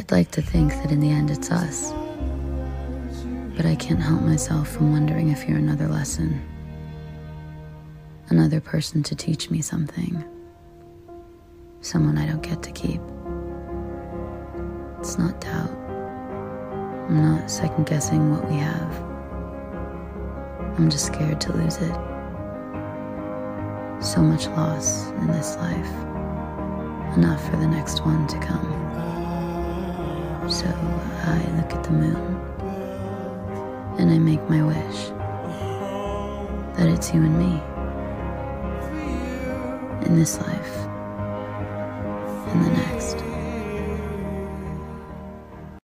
I'd like to think that in the end it's us, but I can't help myself from wondering if you're another lesson, another person to teach me something, someone I don't get to keep. It's not doubt. I'm not second-guessing what we have. I'm just scared to lose it. So much loss in this life, enough for the next one to come. So I look at the moon, and I make my wish that it's you and me in this life.